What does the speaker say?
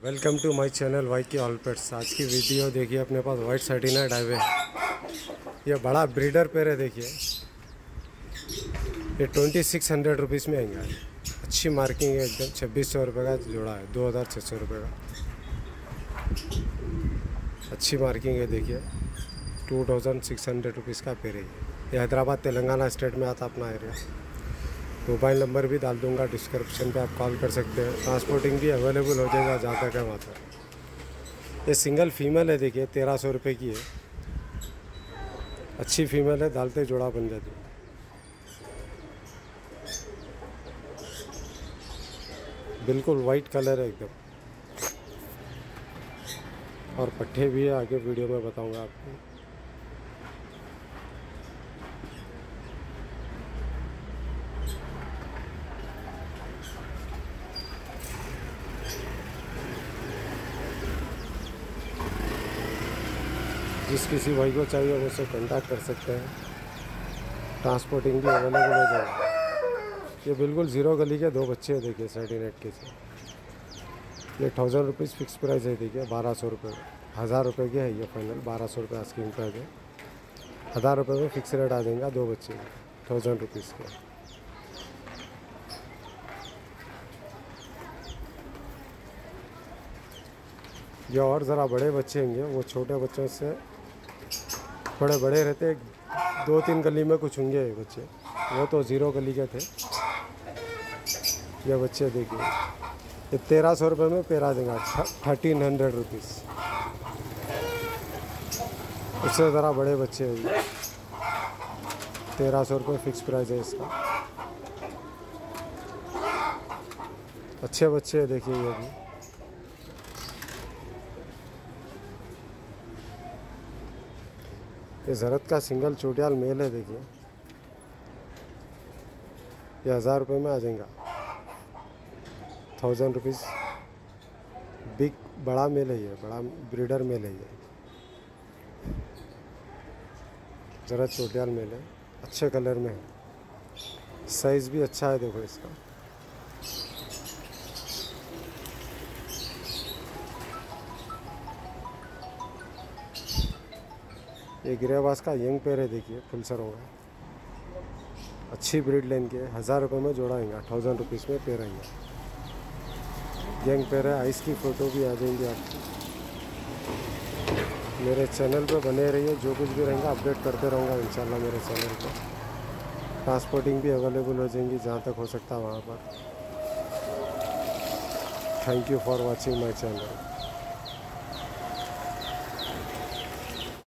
Welcome to my channel Y K all pets. आज की video देखिए, अपने पास वाइट सर्टिनाइट आए हुए हैं। ये बड़ा ब्रीडर पेयर है, देखिए ये 2600 रुपीज़ में आएंगे। अच्छी मार्किंग है एकदम। 2600 रुपये का जोड़ा है, 2600 रुपये का। अच्छी मार्किंग है, देखिए 2600 रुपीज़ का पेयर है। ये हैदराबाद तेलंगाना स्टेट में आता अपना एरिया। मोबाइल नंबर भी डाल दूंगा डिस्क्रिप्शन पे, आप कॉल कर सकते हैं। ट्रांसपोर्टिंग भी अवेलेबल हो जाएगा जहाँ तक है वहाँ तक। ये सिंगल फीमेल है, देखिए 1300 रुपये की है। अच्छी फीमेल है, डालते जोड़ा बन जाती है। बिल्कुल वाइट कलर है एकदम, और पट्टे भी है, आगे वीडियो में बताऊंगा आपको। जिस किसी भाई को चाहिए वो मुझसे कॉन्टैक्ट कर सकते हैं। ट्रांसपोर्टिंग भी अवेलेबल हो जाएगा। ये बिल्कुल ज़ीरो गली के दो बच्चे हैं, देखिए सर्टिनेट के से। ये 1000 रुपीज़ फिक्स प्राइस है, देखिए 1200 रुपये, 1000 रुपये की है ये फाइनल। 1200 रुपये आस्किंग प्राइस है। 1000 रुपये में फिक्स रेट आ जाएगा दो बच्चे 1000 रुपीज़ के। ये और ज़रा बड़े बच्चे होंगे, वो छोटे बच्चों से थोड़े बड़े रहते, 2-3 गली में कुछ होंगे ये बच्चे, वो तो ज़ीरो गली के थे। ये बच्चे देखिए, ये 1300 रुपये में पेयर आ देगा, 1300 रुपीज़। उससे ज़रा बड़े बच्चे हैं ये। 1300 रुपये फिक्स प्राइस है इसका। अच्छे बच्चे हैं, देखिए ये भी। ये ज़रत का सिंगल चोटियाल मेल है, देखिए ये 1000 रुपये में आ जाएगा। 1000 रुपीज़। बिग बड़ा मेल है ये, बड़ा ब्रीडर मेल है ये। ज़रत चोटियाल मेल है, अच्छे कलर में है। साइज़ भी अच्छा है, देखो इसका। ये गिरेबाज का यंग पेयर है, देखिए फुल सर होगा। अच्छी ब्रीड लेन के 1000 रुपये में जोड़ा आएगा। 1000 रुपीज़ में पेयर आएंगे। यंग पेयर है, आइस की फ़ोटो भी आ जाएंगी आपको। मेरे चैनल पे बने रहिए, जो कुछ भी रहेगा अपडेट करते रहूँगा इंशाल्लाह मेरे चैनल पे। ट्रांसपोर्टिंग भी अवेलेबल हो जाएंगी जहाँ तक हो सकता है वहाँ पर। Thank you for watching my channel.